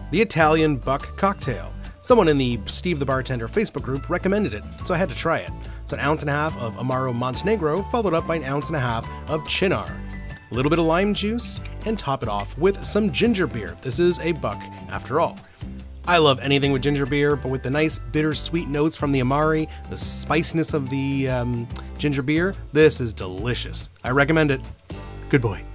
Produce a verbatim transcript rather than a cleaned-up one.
the Italian Buck Cocktail. Someone in the Steve the Bartender Facebook group recommended it, so I had to try it. It's an ounce and a half of Amaro Montenegro, followed up by an ounce and a half of Cynar. A little bit of lime juice, and top it off with some ginger beer. This is a buck after all. I love anything with ginger beer, but with the nice bittersweet notes from the Amari, the spiciness of the um, ginger beer, this is delicious. I recommend it. Good boy.